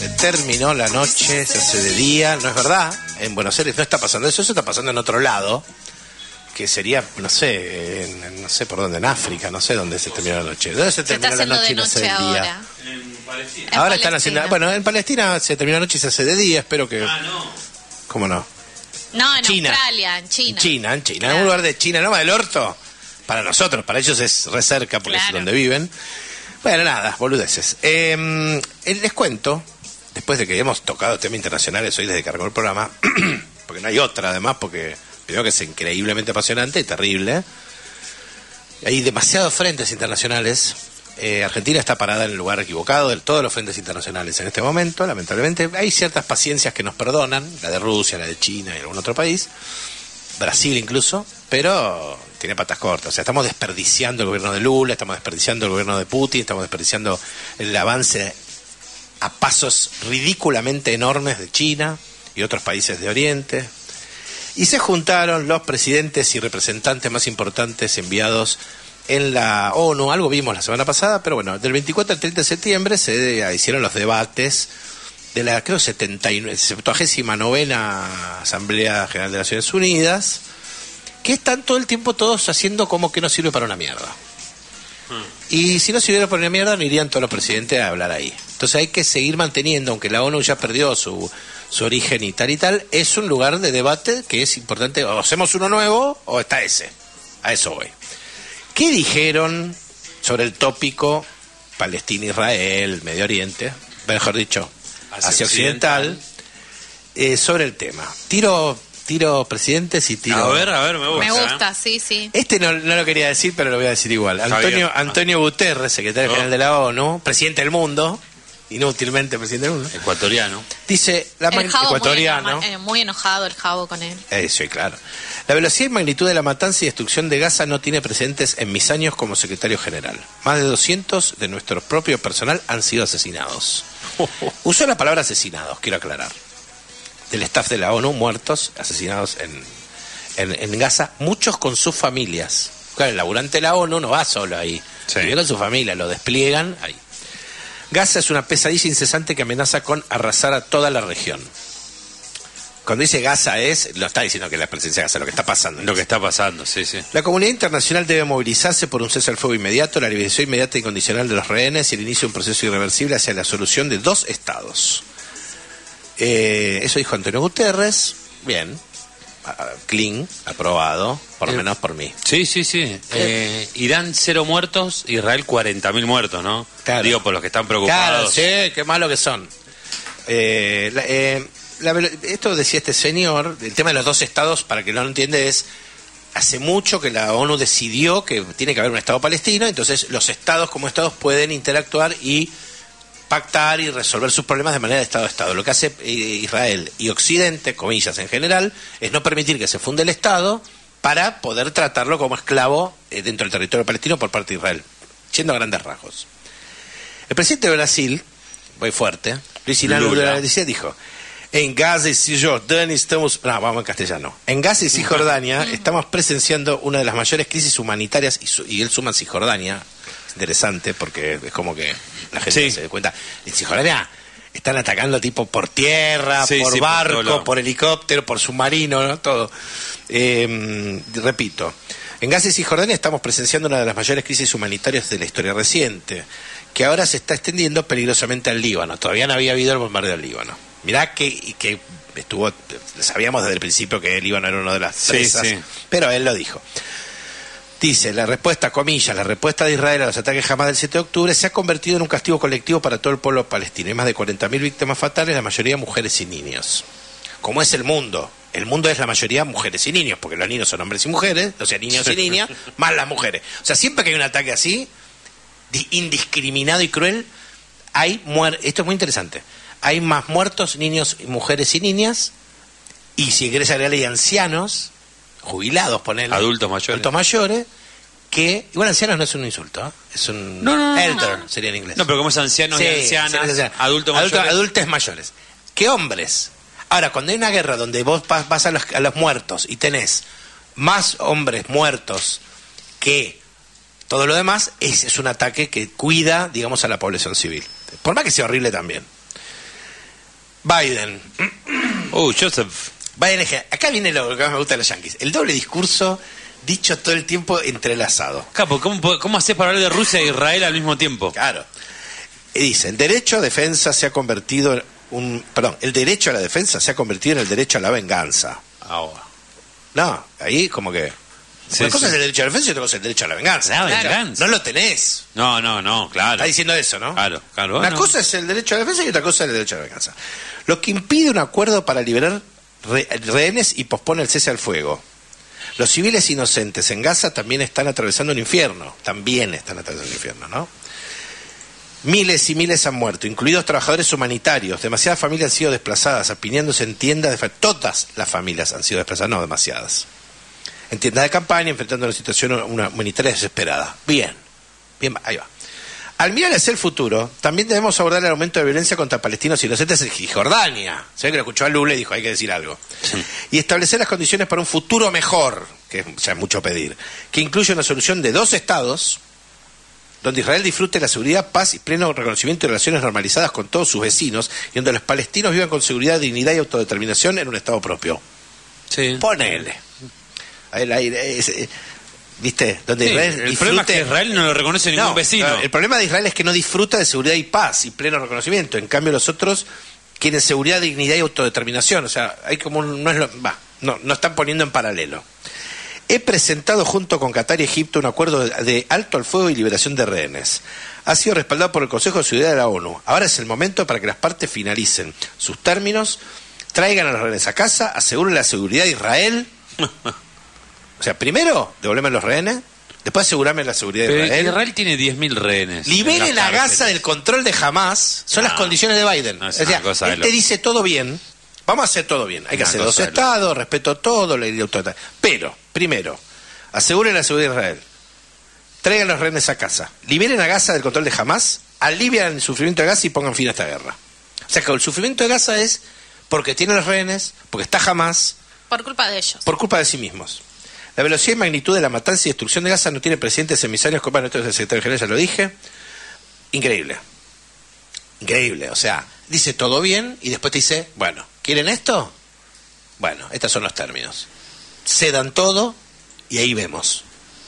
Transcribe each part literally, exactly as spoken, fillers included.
Se terminó la noche, se hace de día, no es verdad. En Buenos Aires no está pasando eso, eso está pasando en otro lado, que sería, no sé, en, no sé por dónde, en África, no sé dónde se terminó la noche. ¿Dónde se terminó la noche y no se hace de día? En Palestina. Ahora en están Palestina. haciendo, bueno, en Palestina se terminó la noche y se hace de día, espero que... Ah, no. ¿Cómo no? No, en China. Australia, en China. En China, en China, Claro. en un lugar de China, no más del orto. Para nosotros, para ellos es re cerca porque Claro. es donde viven. Bueno, nada, boludeces. Eh, les cuento, después de que hemos tocado temas internacionales hoy desde que arrancó el programa, porque no hay otra además, porque primero que es increíblemente apasionante y terrible. Hay demasiados frentes internacionales. Eh, Argentina está parada en el lugar equivocado de todos los frentes internacionales en este momento, lamentablemente. Hay ciertas paciencias que nos perdonan, la de Rusia, la de China y algún otro país, Brasil incluso, pero tiene patas cortas. O sea, estamos desperdiciando el gobierno de Lula, estamos desperdiciando el gobierno de Putin, estamos desperdiciando el avance a pasos ridículamente enormes de China y otros países de Oriente. Y se juntaron los presidentes y representantes más importantes enviados en la ONU. Algo vimos la semana pasada, pero bueno, del veinticuatro al treinta de septiembre se hicieron los debates de la, creo, setenta y nueve, septuagésima novena Asamblea General de Naciones Unidas, que están todo el tiempo todos haciendo como que no sirve para una mierda. Y si no sirviera para una mierda, no irían todos los presidentes a hablar ahí. Entonces hay que seguir manteniendo, aunque la ONU ya perdió su, su origen y tal y tal, es un lugar de debate que es importante. O hacemos uno nuevo o está ese. A eso voy. ¿Qué dijeron sobre el tópico Palestina-Israel, Medio Oriente, mejor dicho, Asia, Asia Occidental, occidental eh, sobre el tema? Tiro, tiro presidentes y tiro... A ver, a ver, me gusta. Me gusta, sí, sí. Este no, no lo quería decir, pero lo voy a decir igual. Antonio, Antonio Guterres, secretario oh. general de la ONU, presidente del mundo, inútilmente presidente del mundo. Ecuatoriano. Dice, la el Javo ecuatoriano. Muy, muy enojado el Javo con él. Eso, y claro. La velocidad y magnitud de la matanza y destrucción de Gaza no tiene precedentes en mis años como secretario general. Más de doscientos de nuestro propio personal han sido asesinados. Usó la palabra asesinados, quiero aclarar. Del staff de la ONU, muertos, asesinados en, en, en Gaza, muchos con sus familias. Claro, el laburante de la ONU no va solo ahí. Sí. Viene con su familia, lo despliegan ahí. Gaza es una pesadilla incesante que amenaza con arrasar a toda la región. Cuando dice Gaza es, lo está diciendo que la presencia de Gaza, lo que está pasando. Lo que está pasando, sí, sí. La comunidad internacional debe movilizarse por un cese al fuego inmediato, la liberación inmediata y incondicional de los rehenes y el inicio de un proceso irreversible hacia la solución de dos estados. Eh, eso dijo Antonio Guterres. Bien. Clean, aprobado, por lo eh, menos por mí. Sí, sí, sí. Eh, Irán cero muertos, Israel cuarenta mil muertos, ¿no? Claro. Digo, por los que están preocupados. Claro, sí, qué malo que son. Eh, la, eh, la, esto decía este señor, el tema de los dos estados, para que no lo entiende, es hace mucho que la ONU decidió que tiene que haber un estado palestino, entonces los estados como estados pueden interactuar y pactar y resolver sus problemas de manera de estado a estado. Lo que hace Israel y Occidente, comillas en general, es no permitir que se funde el estado para poder tratarlo como esclavo dentro del territorio palestino por parte de Israel, siendo a grandes rasgos. El presidente de Brasil, voy fuerte, Luis Inácio Lula dijo: en Gaza y Cisjordania estamos... No, vamos en castellano. En Gaza y Cisjordania estamos presenciando una de las mayores crisis humanitarias, y, su, y él suma Cisjordania. Interesante, porque es como que la gente sí. se da cuenta. En Cisjordania están atacando tipo por tierra, sí, por sí, barco, por, por helicóptero, por submarino, ¿no? Todo. Eh, repito, en Gaza y Cisjordania estamos presenciando una de las mayores crisis humanitarias de la historia reciente, que ahora se está extendiendo peligrosamente al Líbano. Todavía no había habido el bombardeo al Líbano. Mirá que, que estuvo, sabíamos desde el principio que el Líbano era una de las presas, sí, sí. pero él lo dijo. Dice, la respuesta, comillas, la respuesta de Israel a los ataques Hamás del siete de octubre se ha convertido en un castigo colectivo para todo el pueblo palestino. Hay más de cuarenta mil víctimas fatales, la mayoría mujeres y niños. Como es el mundo, el mundo es la mayoría mujeres y niños, porque los niños son hombres y mujeres, o sea, niños y niñas, más las mujeres. O sea, siempre que hay un ataque así, indiscriminado y cruel, hay muertos. Esto es muy interesante. Hay más muertos, niños, mujeres y niñas, y si querés agregarle hay ancianos, jubilados, ponele. Adultos mayores. Adultos mayores, que... Igual ancianos no es un insulto, ¿eh? Es un... No, no, no, elder, no. sería en inglés. No, pero como es ancianos sí, y ancianas, ancianas adultos mayores. Adultos, adultos mayores. ¿Qué hombres? Ahora, cuando hay una guerra donde vos vas a los, a los muertos y tenés más hombres muertos que todo lo demás, ese es un ataque que cuida, digamos, a la población civil. Por más que sea horrible también. Biden. Uh, Joseph. Biden es que- acá viene lo que más me gusta de los yanquis. El doble discurso dicho todo el tiempo entrelazado. Capo, ¿cómo, po- ¿cómo haces para hablar de Rusia e Israel al mismo tiempo? Claro. Y dice, el derecho a defensa se ha convertido en un... Perdón, el derecho a la defensa se ha convertido en el derecho a la venganza. Ahora. No, ahí como que... Sí, una cosa sí. es el derecho a la defensa y otra cosa es el derecho a la venganza. La Claro. venganza. No lo tenés. No, no, no, claro. Está diciendo eso, ¿no? Claro, claro. Una bueno. cosa es el derecho a la defensa y otra cosa es el derecho a la venganza. Lo que impide un acuerdo para liberar re- rehenes y pospone el cese al fuego. Los civiles inocentes en Gaza también están atravesando un infierno. También están atravesando un infierno, ¿no? Miles y miles han muerto, incluidos trabajadores humanitarios. Demasiadas familias han sido desplazadas, apiñándose en tiendas de... fa- Todas las familias han sido desplazadas, no demasiadas. En tiendas de campaña, enfrentando una situación una humanitaria desesperada. Bien, bien, ahí va. Al mirar hacia el futuro, también debemos abordar el aumento de violencia contra palestinos inocentes en Cisjordania. Se ve que lo escuchó a Lula y dijo, hay que decir algo. Sí. Y establecer las condiciones para un futuro mejor, que es ya es mucho pedir, que incluye una solución de dos estados, donde Israel disfrute la seguridad, paz y pleno reconocimiento y relaciones normalizadas con todos sus vecinos, y donde los palestinos vivan con seguridad, dignidad y autodeterminación en un estado propio. Sí. Ponele. El aire, es, eh, ¿viste? Donde Sí, Israel el problema es que disfrute... Israel no lo reconoce ningún No, vecino. el problema de Israel es que no disfruta de seguridad y paz y pleno reconocimiento. En cambio, los otros quieren seguridad, dignidad y autodeterminación. O sea, hay como un, no es lo, va, no, no están poniendo en paralelo. He presentado junto con Qatar y Egipto un acuerdo de, de alto al fuego y liberación de rehenes. Ha sido respaldado por el Consejo de Seguridad de la ONU. Ahora es el momento para que las partes finalicen sus términos, traigan a los rehenes a casa, aseguren la seguridad de Israel. O sea, primero, devolverme los rehenes, después asegurarme la seguridad de Pero Israel. Israel tiene diez mil rehenes. Liberen en a las Gaza cárceles. del control de Hamas. Son No, las condiciones de Biden. no es o sea, una cosa de él te loco. dice todo bien. Vamos a hacer todo bien. Hay que Una hacer dos cosa de loco. estados, respeto todo, ley de autoridad. Pero, primero, aseguren la seguridad de Israel. Traigan los rehenes a casa. Liberen a Gaza del control de Hamas. Alivian el sufrimiento de Gaza y pongan fin a esta guerra. O sea que el sufrimiento de Gaza es porque tiene los rehenes, porque está Hamas, Por culpa de ellos. por culpa de sí mismos. La velocidad y magnitud de la matanza y destrucción de Gaza no tiene precedentes en mis años, bueno, esto es el secretario general, ya lo dije. Increíble. Increíble, o sea, dice todo bien y después te dice, bueno, ¿quieren esto? Bueno, estos son los términos. Cedan todo y ahí vemos.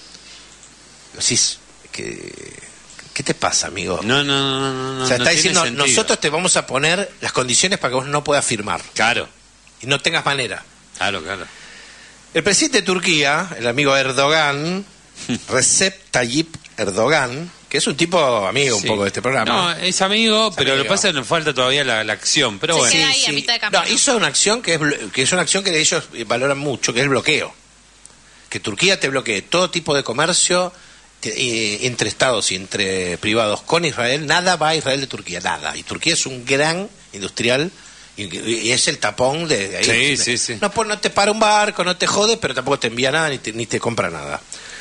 Decís, ¿qué, ¿qué te pasa, amigo? No, no, no, no. no o sea, no está tiene diciendo, sentido. nosotros te vamos a poner las condiciones para que vos no puedas firmar Claro, y no tengas manera. claro, claro. El presidente de Turquía, el amigo Erdogan, Recep Tayyip Erdogan, que es un tipo amigo un Sí. poco de este programa. No, es amigo, Es pero amigo. lo que pasa es que nos falta todavía la, la acción. Pero Sí, bueno. queda ahí a mitad de camino. No, hizo una acción que es, blo- que es una acción que ellos valoran mucho, que es el bloqueo. Que Turquía te bloquee todo tipo de comercio te- eh, entre estados y entre privados con Israel. Nada va a Israel de Turquía, nada. Y Turquía es un gran industrial y, y es el tapón de, de ahí. Sí, sí, sí. No, pues, no te para un barco, no te jode, pero tampoco te envía nada ni te, ni te compra nada.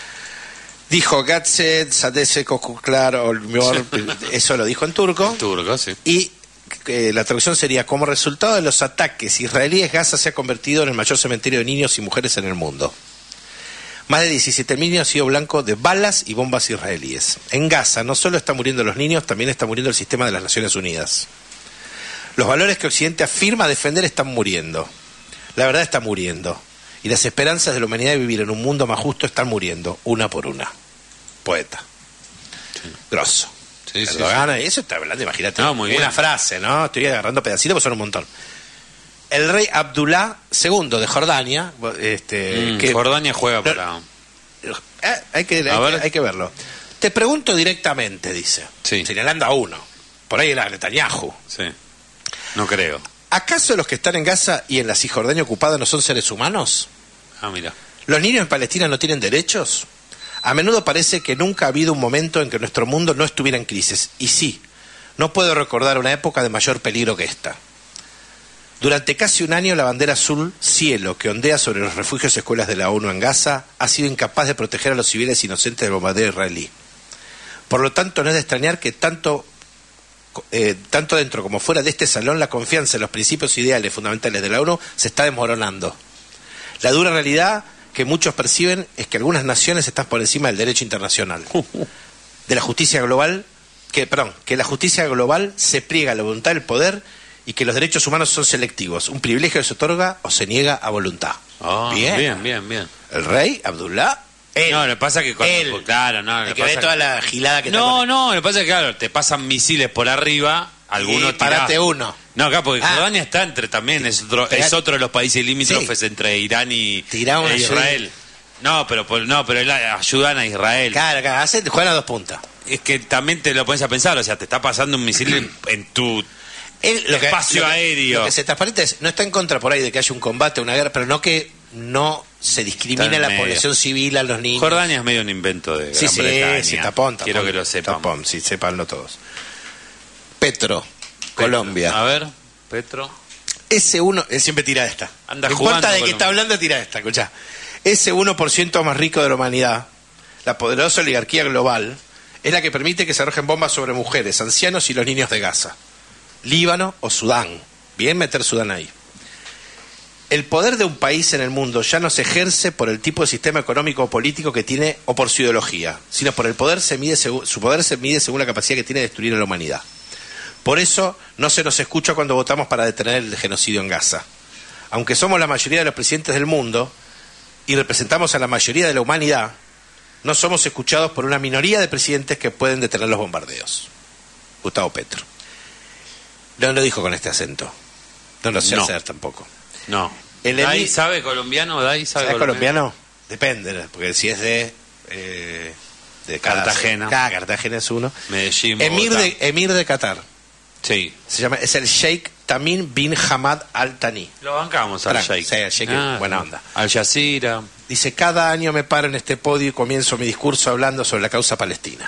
Dijo Gatset, Sadese, Kokuklar, Olmyor, eso lo dijo en turco. Turco, sí. Y eh, la traducción sería, como resultado de los ataques israelíes, Gaza se ha convertido en el mayor cementerio de niños y mujeres en el mundo. Más de diecisiete mil niños han sido blancos de balas y bombas israelíes. En Gaza no solo están muriendo los niños, también está muriendo el sistema de las Naciones Unidas. Los valores que Occidente afirma defender están muriendo. La verdad está muriendo. Y las esperanzas de la humanidad de vivir en un mundo más justo están muriendo, una por una. Poeta. Sí. Grosso. Sí, sí, Erdogan, eso está hablando, imagínate. No, muy una bien. frase, ¿no? Estoy agarrando pedacitos porque son un montón. El rey Abdullah segundo de Jordania, este, Mm, que, Jordania juega Pero- para... eh, hay, que, hay, A ver. que, hay que verlo. Te pregunto directamente, dice, Sí. señalando a uno. Por ahí era Netanyahu. Sí. No creo. ¿Acaso los que están en Gaza y en la Cisjordania ocupada no son seres humanos? Ah, mira. ¿Los niños en Palestina no tienen derechos? A menudo parece que nunca ha habido un momento en que nuestro mundo no estuviera en crisis. Y sí, no puedo recordar una época de mayor peligro que esta. Durante casi un año la bandera azul cielo que ondea sobre los refugios y escuelas de la ONU en Gaza ha sido incapaz de proteger a los civiles inocentes del bombardeo israelí. Por lo tanto, no es de extrañar que tanto, eh, tanto dentro como fuera de este salón la confianza en los principios ideales fundamentales de la ONU se está desmoronando. La dura realidad que muchos perciben es que algunas naciones están por encima del derecho internacional, de la justicia global, que perdón, que la justicia global se pliega a la voluntad del poder y que los derechos humanos son selectivos, un privilegio que se otorga o se niega a voluntad. Oh, bien. bien, bien, bien. El rey Abdullah, él. No, lo que pasa es que... Con, él. Claro, no. El que ve toda la gilada que No, está no, lo que pasa es que, claro, te pasan misiles por arriba, algunos y parate tirás. uno. No, acá porque Ah. Jordania está entre también, es otro, Tirá- es otro de los países limítrofes Sí. entre Irán y Tirá una e Israel. No, pero por- no, pero él ayudan a Israel. Claro, claro, hace, juegan a dos puntas. Es que también te lo pones a pensar, o sea, te está pasando un misil en, en tu Él, lo que- espacio lo que- aéreo. Lo que se transparente es, no está en contra por ahí de que haya un combate, una guerra, pero no que no se discrimine Está en a la medio. población civil, a los niños. Jordania es medio un invento de Gran Sí, sí, Bretaña. sí, tapón, tapón. Quiero que lo sepan. Tapón, sí, sépanlo todos. Petro, Colombia. A ver, Petro. ese uno, él siempre tira esta. Anda no jugando importa de qué Colombia. está hablando, tira esta, escuchá. Ese uno por ciento más rico de la humanidad, la poderosa oligarquía global, es la que permite que se arrojen bombas sobre mujeres, ancianos y los niños de Gaza, Líbano o Sudán. Bien meter Sudán ahí. El poder de un país en el mundo ya no se ejerce por el tipo de sistema económico o político que tiene o por su ideología, sino por el poder se mide segu- su poder se mide según la capacidad que tiene de destruir a la humanidad. Por eso no se nos escucha cuando votamos para detener el genocidio en Gaza. Aunque somos la mayoría de los presidentes del mundo y representamos a la mayoría de la humanidad, no somos escuchados por una minoría de presidentes que pueden detener los bombardeos. Gustavo Petro. No lo dijo con este acento. No lo sé No. hacer tampoco. No. El ¿Dai emi- sabe colombiano? ¿Dai sabe ¿Sabes colombiano? Depende, porque si es de... eh, de cada- Cartagena. Cada Cartagena es uno. Medellín, Emir Bogotá. de, Emir de Qatar. Sí. Se llama, es el Sheikh Tamim bin Hamad Al Thani. Lo bancamos al Pará, Sheikh. sí, al Sheikh, buena onda. Al Jazeera. Dice, cada año me paro en este podio y comienzo mi discurso hablando sobre la causa palestina.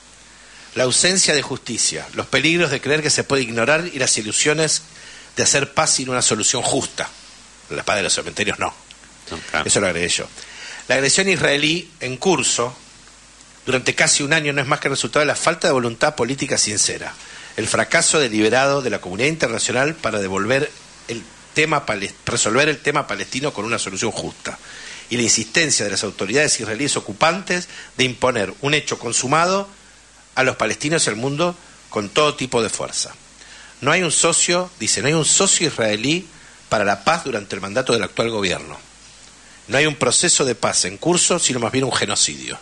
La ausencia de justicia, los peligros de creer que se puede ignorar y las ilusiones de hacer paz sin una solución justa. La paz de los cementerios no. No, claro. Eso lo agregué yo. La agresión israelí en curso durante casi un año no es más que el resultado de la falta de voluntad política sincera, el fracaso deliberado de la comunidad internacional para devolver el tema pales- resolver el tema palestino con una solución justa, y la insistencia de las autoridades israelíes ocupantes de imponer un hecho consumado a los palestinos y al mundo con todo tipo de fuerza. No hay un socio, dice, no hay un socio israelí para la paz durante el mandato del actual gobierno. No hay un proceso de paz en curso, sino más bien un genocidio.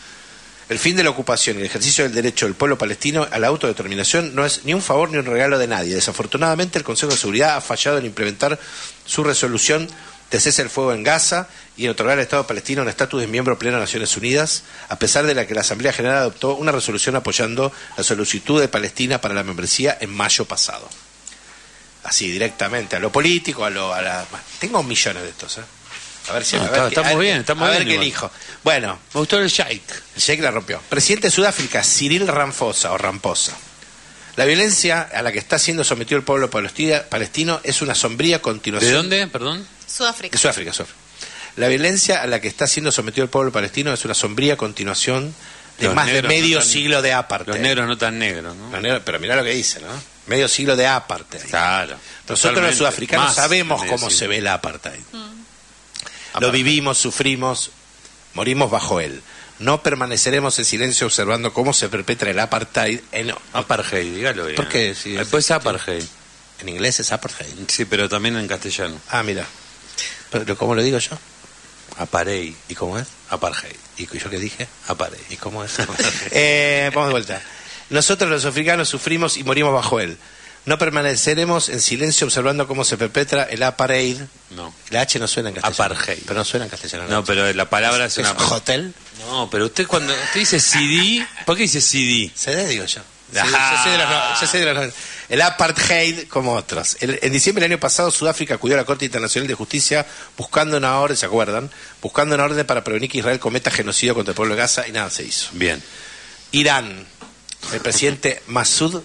El fin de la ocupación y el ejercicio del derecho del pueblo palestino a la autodeterminación no es ni un favor ni un regalo de nadie. Desafortunadamente, el Consejo de Seguridad ha fallado en implementar su resolución de cese el fuego en Gaza y en otorgar al Estado palestino un estatus de miembro pleno de Naciones Unidas, a pesar de la que la Asamblea General adoptó una resolución apoyando la solicitud de Palestina para la membresía en mayo pasado. Así, directamente, a lo político, a lo... A la... Tengo millones de estos, ¿eh? A ver si... No, a ver está- qué- estamos a ver- bien, estamos a ver bien qué igual. elijo. Bueno, Me gustó el Sheikh. el Sheikh la rompió. Presidente de Sudáfrica, Cyril Ramaphosa o Ramposa. La violencia a la que está siendo sometido el pueblo palestina- palestino es una sombría continuación... ¿De dónde, perdón? Sudáfrica. De Sudáfrica, Sudáfrica. La violencia a la que está siendo sometido el pueblo palestino es una sombría continuación de Los más de negros no medio tan- siglo de apartheid. Los negros no tan negros, ¿no? Los negros- pero mirá lo que dice, ¿no? Medio siglo de apartheid. Claro. Nosotros totalmente. los sudafricanos Más sabemos de medio cómo siglo. se ve el apartheid. Lo Apartheid. vivimos, sufrimos, morimos bajo él. No permaneceremos en silencio observando cómo se perpetra el apartheid en... Apartheid, dígalo bien. ¿Por qué? Sí, Después es apartheid. En inglés es apartheid. Sí, pero también en castellano. Ah, mira. Pero, ¿cómo lo digo yo? Apartheid. ¿Y cómo es? Apartheid. ¿Y yo qué dije? Apartheid. ¿Y cómo es? eh, vamos de vuelta. Nosotros los africanos sufrimos y morimos bajo él. No permaneceremos en silencio observando cómo se perpetra el apartheid. No. La H no suena en castellano. Apartheid. Pero no suena en castellano. No, pero la palabra es ¿Es una... hotel? No, pero usted cuando... Usted dice C D... ¿Por qué dice C D? C D, digo yo. Sí, Ah. yo sé de los no- yo sé de los no- el apartheid como otros. El- en diciembre del año pasado, Sudáfrica acudió a la Corte Internacional de Justicia buscando una orden, ¿se acuerdan? Buscando una orden para prevenir que Israel cometa genocidio contra el pueblo de Gaza y nada se hizo. Bien. Irán, el presidente Masud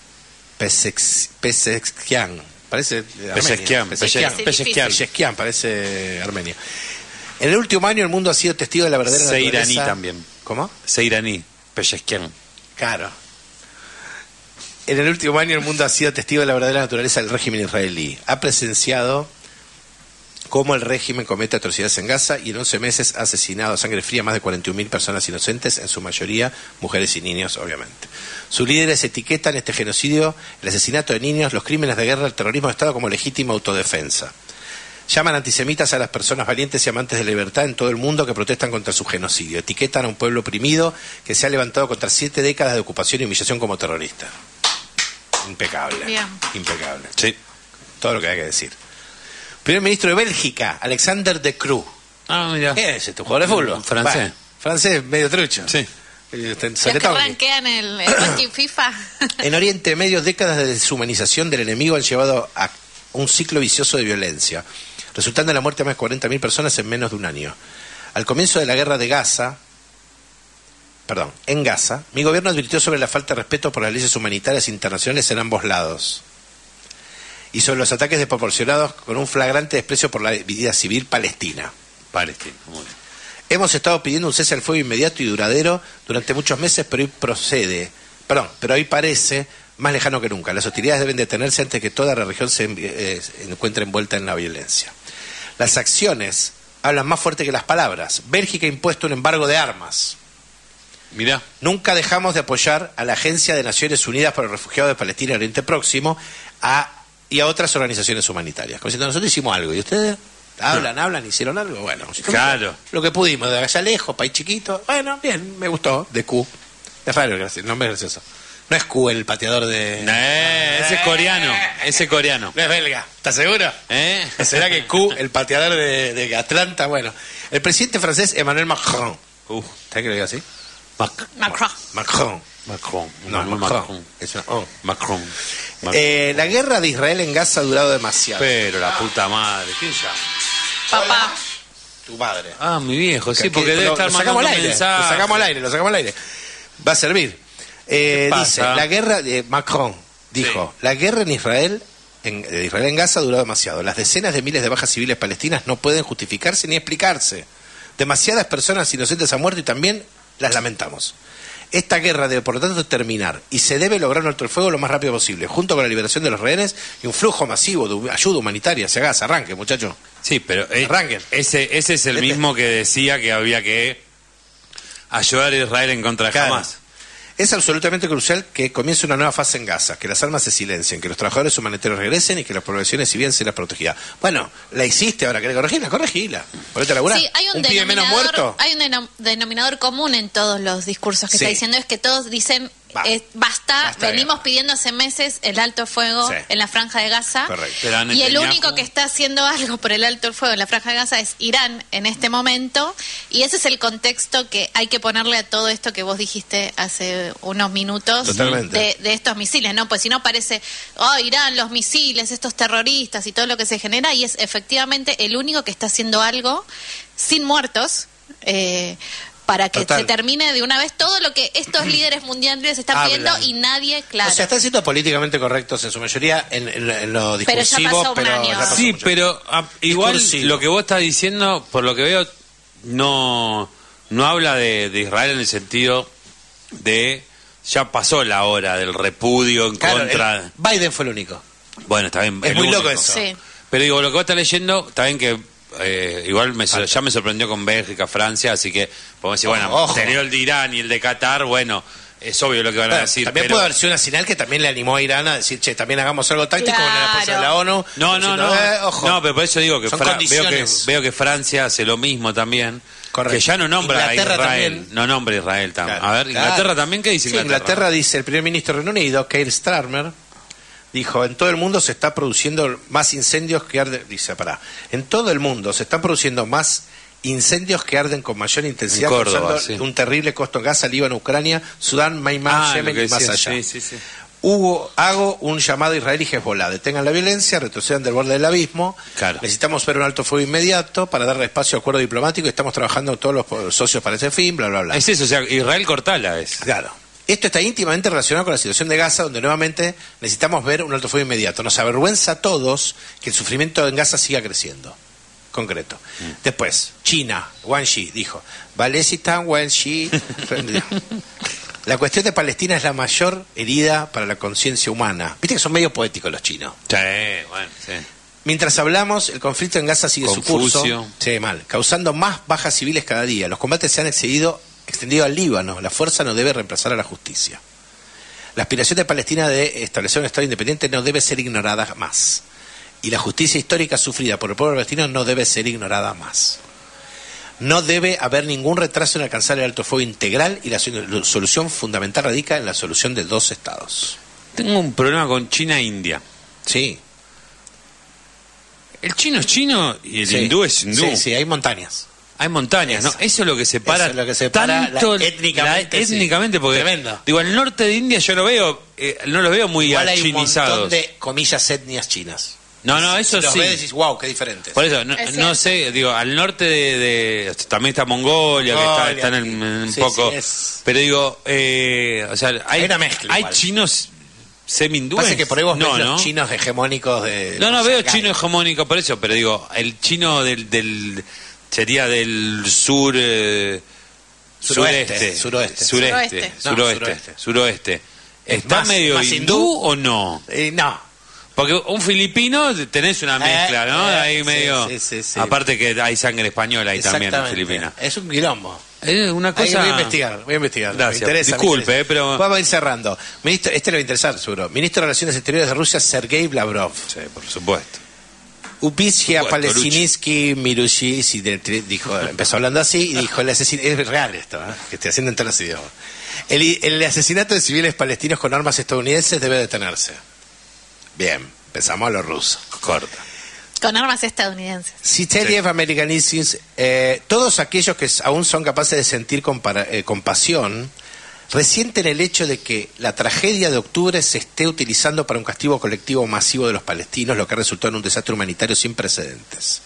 Pezesh- Pezeshkian, parece de Armenia. Pezeshkian, Pezeshkian, Pezeshkian. Pezeshkian, Pezeshkian, parece Armenia. En el último año el mundo ha sido testigo de la verdadera Se naturaleza. iraní también. ¿Cómo? Se iraní. Pezeshkian. Claro. En el último año el mundo ha sido testigo de la verdadera naturaleza del régimen israelí. Ha presenciado cómo el régimen comete atrocidades en Gaza y en once meses ha asesinado a sangre fría más de cuarenta y un mil personas inocentes, en su mayoría mujeres y niños, obviamente. Sus líderes etiquetan este genocidio, el asesinato de niños, los crímenes de guerra, el terrorismo de Estado como legítima autodefensa. Llaman antisemitas a las personas valientes y amantes de la libertad en todo el mundo que protestan contra su genocidio. Etiquetan a un pueblo oprimido que se ha levantado contra siete décadas de ocupación y humillación como terrorista. Impecable. Bien. Impecable. Sí. Todo lo que hay que decir. Primer ministro de Bélgica, Alexander De Croo. Ah, mira. ¿Qué es este jugador de fútbol? Francés. Bueno, francés, medio trucho. Sí. ¿Los que rankean el, el ranking FIFA? En Oriente Medio, décadas de deshumanización del enemigo han llevado a un ciclo vicioso de violencia, resultando en la muerte de más de cuarenta mil personas en menos de un año. Al comienzo de la guerra de Gaza, perdón, en Gaza, mi gobierno advirtió sobre la falta de respeto por las leyes humanitarias internacionales en ambos lados y sobre los ataques desproporcionados con un flagrante desprecio por la vida civil palestina. Palestina, muy bien. Hemos estado pidiendo un cese al fuego inmediato y duradero durante muchos meses, pero hoy procede, perdón, pero hoy parece más lejano que nunca. Las hostilidades deben detenerse antes que toda la región se eh, encuentre envuelta en la violencia. Las acciones hablan más fuerte que las palabras. Bélgica ha impuesto un embargo de armas. Mirá. Nunca dejamos de apoyar a la Agencia de Naciones Unidas para los Refugiados de Palestina y Oriente Próximo a, y a otras organizaciones humanitarias. Como diciendo, nosotros hicimos algo y ustedes hablan, no. hablan, hicieron algo. Bueno, claro. Lo que pudimos, de allá lejos, país chiquito. Bueno, bien, me gustó. De Q. De Fabio, gracias. No me es gracioso. No es Q el pateador de... No, ese es coreano, ese es coreano. No es belga, ¿estás seguro? ¿Eh? ¿Será que Q, el pateador de, de Atlanta? Bueno, el presidente francés Emmanuel Macron. Uh, ¿Sabes que lo digo así? Mac Macron. Macron. Macron. No, no Macron. Macron. Es una oh. Macron. Macron. Eh, la guerra de Israel en Gaza ha durado demasiado. Pero la puta madre, ¿quién llama? Papá. Tu madre. Ah, mi viejo, sí, que, porque que debe lo, estar lo sacamos al aire, mensaje. Lo sacamos al aire, lo sacamos al aire. Va a servir. Eh, dice, la guerra de Macron dijo, sí. La guerra en Israel, en, de Israel en Gaza ha durado demasiado. Las decenas de miles de bajas civiles palestinas no pueden justificarse ni explicarse. Demasiadas personas inocentes han muerto y también las lamentamos. Esta guerra debe, por lo tanto, terminar y se debe lograr un alto el fuego lo más rápido posible, junto con la liberación de los rehenes y un flujo masivo de ayuda humanitaria hacia Gaza. Arranque, muchachos. Sí, pero eh, arranquen. Ese, ese es el este. mismo que decía que había que ayudar a Israel en contra de claro. Hamas. Es absolutamente crucial que comience una nueva fase en Gaza, que las armas se silencien, que los trabajadores humanitarios regresen y que las poblaciones civiles sean protegidas. Bueno, la hiciste, ahora querés corregirla, corregila. Ponete a laburar. Sí, hay un, un pibe menos muerto. Hay un denom denominador común en todos los discursos que sí. está diciendo, es que todos dicen Va. eh, basta, basta, venimos bien. pidiendo hace meses el alto fuego sí. en la franja de Gaza. Correcto. Y el único que está haciendo algo por el alto fuego en la franja de Gaza es Irán en este momento, y ese es el contexto que hay que ponerle a todo esto que vos dijiste hace unos minutos de, de estos misiles, ¿no? Pues si no parece, oh, Irán, los misiles, estos terroristas y todo lo que se genera, y es efectivamente el único que está haciendo algo sin muertos, eh, para que Total. se termine de una vez todo lo que estos líderes mundiales están Hablan. pidiendo y nadie, claro. O sea, están siendo políticamente correctos en su mayoría en, en, en lo discursivo. Pero ya pasó un pero año. Ya pasó sí, mucho. pero a, igual discursivo. Lo que vos estás diciendo, por lo que veo, no, no habla de, de Israel en el sentido de ya pasó la hora del repudio en claro, contra... El, Biden fue el único. Bueno, está bien. Es muy único. loco eso. Sí. Pero digo, lo que vos estás leyendo, está bien que Eh, igual me, ya me sorprendió con Bélgica, Francia, así que podemos decir, bueno, Ojo. tenido el de Irán y el de Qatar, bueno, es obvio lo que van bueno, a decir. También pero... puede haber sido una señal que también le animó a Irán a decir, che, también hagamos algo táctico claro. con el apoyo de la ONU. No, no, diciendo, no, eh, ojo. no, pero por eso digo que, Fra veo que veo que Francia hace lo mismo también. Correcto. Que ya no nombra Inglaterra a Israel, también. no nombra a Israel también. Claro, a ver, claro. Inglaterra también, ¿qué dice sí, Inglaterra? Inglaterra dice, el primer ministro del Reino Unido, Keir Starmer, dijo, en todo el mundo se está produciendo más incendios que arden, dice, pará, en todo el mundo se están produciendo más incendios que arden con mayor intensidad, en Córdoba, causando sí. un terrible costo en Gaza, Líbano, Ucrania, Sudán, Myanmar, ah, Yemen y más allá. Sí, sí, sí. Hugo, hago un llamado a Israel y Hezbollah, detengan la violencia, retrocedan del borde del abismo, claro. necesitamos ver un alto fuego inmediato para darle espacio al acuerdo diplomático y estamos trabajando todos los socios para ese fin, bla, bla, bla. Es eso, o sea, Israel cortala es. Claro. Esto está íntimamente relacionado con la situación de Gaza, donde nuevamente necesitamos ver un alto fuego inmediato. Nos avergüenza a todos que el sufrimiento en Gaza siga creciendo. Concreto. Mm. Después, China, Wang Yi dijo, Balesitán, Wang Yi. La cuestión de Palestina es la mayor herida para la conciencia humana. Viste que son medio poéticos los chinos. Sí, bueno, sí. Mientras hablamos, el conflicto en Gaza sigue Confucio. su curso. Sí, mal. Causando más bajas civiles cada día. Los combates se han excedido, extendido al Líbano. La fuerza no debe reemplazar a la justicia. La aspiración de Palestina de establecer un Estado independiente no debe ser ignorada más. Y la justicia histórica sufrida por el pueblo palestino no debe ser ignorada más. No debe haber ningún retraso en alcanzar el alto fuego integral y la solución fundamental radica en la solución de dos estados. Tengo un problema con China e India. Sí. El chino es chino y el sí. hindú es hindú. Sí, sí, hay montañas. Hay montañas, Eso. ¿no? Eso es lo que separa, Eso es lo que separa tanto la- étnicamente, la- sí. étnicamente porque Tremendo. digo, al norte de India yo lo veo, eh, no los veo muy Igual hay un montón chinizados. de, comillas, etnias chinas. No, no, eso si los sí. ves decís, wow, qué diferentes. Por eso, no, Es no cierto. sé, digo, al norte de, de- también está Mongolia, que está, Mongolia, están en, en un sí, poco, sí, es- pero digo, eh, o sea, hay, Hay una mezcla hay igual. chinos semi-hindúes. Pasa que por ahí vos no, ves ¿no? los chinos hegemónicos de... No, no, veo Shanghái. chino hegemónico por eso, pero digo, el chino del, del sería del sur, eh, Suroeste, sureste, suroeste. sureste, Suroeste. No, suroeste, suroeste. suroeste. Es ¿Está más- medio más hindú, hindú. o no? Eh, no. Porque un filipino tenés una mezcla, ¿no? eh, Ahí sí, medio. sí, sí, sí. Aparte que hay sangre española ahí también en Exactamente. Filipinas. Es un quilombo. Es una Hay que- cosa. voy a investigar, voy a investigar. Gracias. Me interesa, me Disculpe, interesa. eh, pero- Vamos a ir cerrando. Ministro, este le va a interesar, seguro. Ministro de Relaciones Exteriores de Rusia, Sergei Lavrov. Sí, por supuesto. Upizhia Por supuesto, Palestinsky Mirushis dijo, empezó hablando así y dijo, el asesinato, es real esto, ¿eh? Que estoy haciendo en todos los idiomas. El, el asesinato de civiles palestinos con armas estadounidenses debe detenerse. Bien, empezamos a lo ruso. Corta. Con armas estadounidenses. Siteliev Americanisms, eh, todos aquellos que aún son capaces de sentir compara- eh, compasión, resienten el hecho de que la tragedia de octubre se esté utilizando para un castigo colectivo masivo de los palestinos, lo que resultó en un desastre humanitario sin precedentes.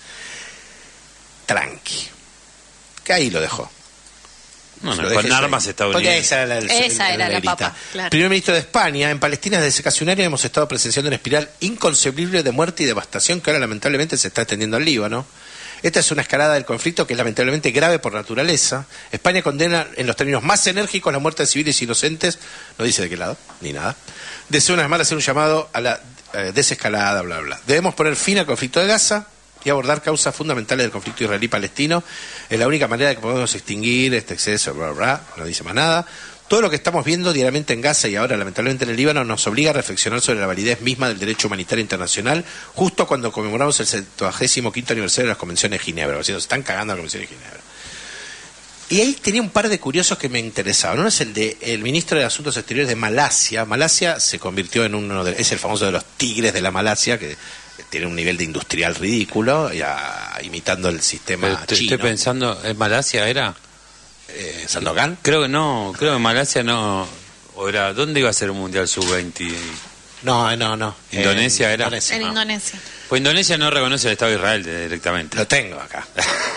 Tranqui. Que ahí lo dejó. No, no, Lo con dejé armas ahí. estadounidenses. Porque esa era la, el- Esa el- era la negrita. papa, claro. Primer ministro de España, en Palestina desde casi un año hemos estado presenciando una espiral inconcebible de muerte y devastación que ahora lamentablemente se está extendiendo al Líbano. Esta es una escalada del conflicto que es lamentablemente grave por naturaleza. España condena en los términos más enérgicos la muerte de civiles inocentes, no dice de qué lado, ni nada. Desea una vez más hacer un llamado a la eh, desescalada, bla, bla. Debemos poner fin al conflicto de Gaza y abordar causas fundamentales del conflicto israelí-palestino. Es la única manera de que podemos extinguir este exceso, bla, bla, bla, no dice más nada. Todo lo que estamos viendo diariamente en Gaza y ahora lamentablemente en el Líbano nos obliga a reflexionar sobre la validez misma del derecho humanitario internacional justo cuando conmemoramos el septuagésimo quinto aniversario de las Convenciones de Ginebra. O sea, nos están cagando las Convenciones de Ginebra. Y ahí tenía un par de curiosos que me interesaban. Uno es el de el ministro de Asuntos Exteriores de Malasia. Malasia se convirtió en uno de, es el famoso de los tigres de la Malasia, que tiene un nivel de industrial ridículo, ya, imitando el sistema Pero te- chino. estoy pensando, ¿en Malasia era? Eh, Sandokan. Creo que no, creo que en Malasia no. O era, ¿dónde iba a ser un Mundial sub veinte? No, no, no. ¿Indonesia En era? Indonesia. En Ah. Indonesia. Pues Indonesia no reconoce el Estado de Israel de- directamente. Lo tengo acá.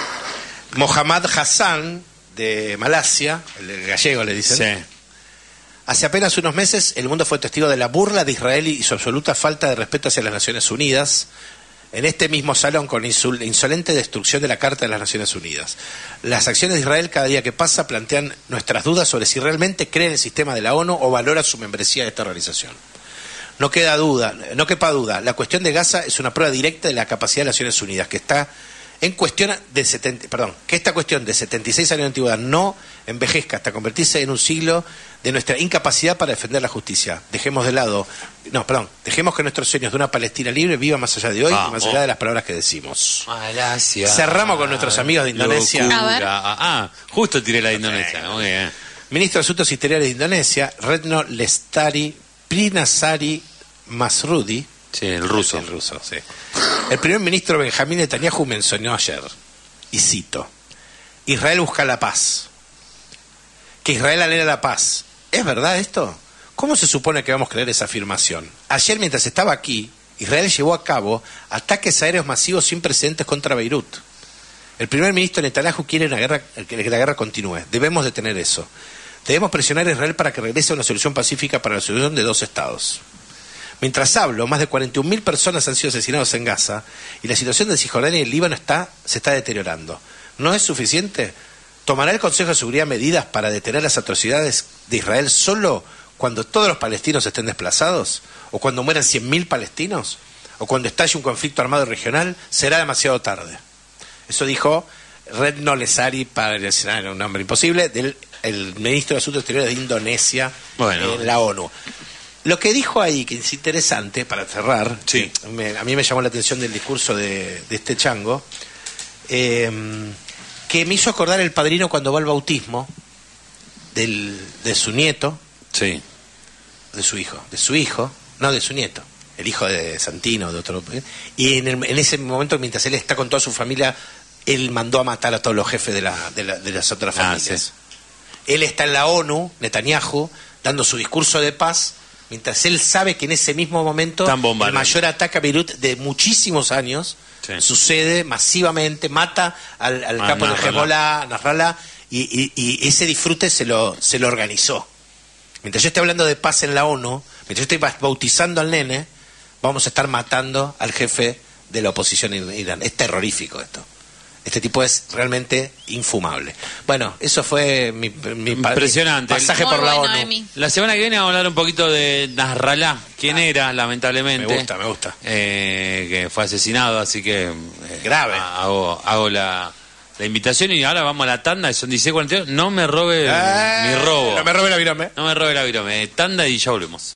Mohammad Hassan, de Malasia, el gallego le dicen. Sí. Hace apenas unos meses el mundo fue testigo de la burla de Israel y su absoluta falta de respeto hacia las Naciones Unidas, en este mismo salón con insul- insolente destrucción de la Carta de las Naciones Unidas. Las acciones de Israel cada día que pasa plantean nuestras dudas sobre si realmente cree en el sistema de la ONU o valora su membresía de esta organización. No queda duda, no quepa duda, la cuestión de Gaza es una prueba directa de la capacidad de las Naciones Unidas, que está en cuestión de setenta, perdón, que esta cuestión de setenta y seis años de antigüedad no envejezca hasta convertirse en un siglo de nuestra incapacidad para defender la justicia. Dejemos de lado, no, perdón, dejemos que nuestros sueños de una Palestina libre viva más allá de hoy Vamos. y más allá de las palabras que decimos. Malasia. Cerramos con nuestros amigos de Indonesia. Locura. A ver. Ah, ah, justo tiré la de Indonesia. Muy bien. Ministro de Asuntos Exteriores de Indonesia, Retno Lestari Prinasari Masrudi. Sí, el ruso. El ruso, sí. El primer ministro Benjamín Netanyahu mencionó ayer, y cito, Israel busca la paz. Que Israel anhela la paz. ¿Es verdad esto? ¿Cómo se supone que vamos a creer esa afirmación? Ayer, mientras estaba aquí, Israel llevó a cabo ataques aéreos masivos sin precedentes contra Beirut. El primer ministro Netanyahu quiere una guerra, que la guerra continúe. Debemos detener eso. Debemos presionar a Israel para que regrese a una solución pacífica para la solución de dos estados. Mientras hablo, más de cuarenta y una mil personas han sido asesinadas en Gaza y la situación de Cisjordania y el Líbano está, se está deteriorando. ¿No es suficiente? ¿Tomará el Consejo de Seguridad medidas para detener las atrocidades de Israel solo cuando todos los palestinos estén desplazados? ¿O cuando mueran cien mil palestinos? o cuando estalle un conflicto armado regional, será demasiado tarde. Eso dijo Retno Lestari, para era un nombre imposible, del el ministro de Asuntos Exteriores de Indonesia, bueno, en la ONU. Lo que dijo ahí, que es interesante, para cerrar, sí. me, a mí me llamó la atención del discurso de, de este chango, eh, que me hizo acordar el padrino cuando va al bautismo del, de su nieto, sí. de su hijo, de su hijo, no de su nieto, el hijo de Santino, de otro, y en, el, en ese momento, mientras él está con toda su familia, él mandó a matar a todos los jefes de, la, de, la, de las otras familias. Ah, sí. Él está en la ONU, Netanyahu, dando su discurso de paz, mientras él sabe que en ese mismo momento el mayor ataque a Beirut de muchísimos años sí. sucede masivamente, mata al, al ah, capo de Hezbollah, Nasrallah, y, y, y ese disfrute se lo, se lo organizó. Mientras yo estoy hablando de paz en la ONU, mientras yo estoy bautizando al nene, vamos a estar matando al jefe de la oposición en Irán. Es terrorífico esto. Este tipo es realmente infumable. Bueno, eso fue mi, mi impresionante pasaje Muy por la bueno, ONU. Emi. La semana que viene vamos a hablar un poquito de Nasrallah, quién ah, era, lamentablemente. Me gusta, me gusta. Eh, que fue asesinado, así que... Eh, Grave. Hago, hago la, la invitación y ahora vamos a la tanda, son dieciséis cuarenta y dos. No me robe eh, mi robo. No me robe la virome. No me robe la virome. Tanda y ya volvemos.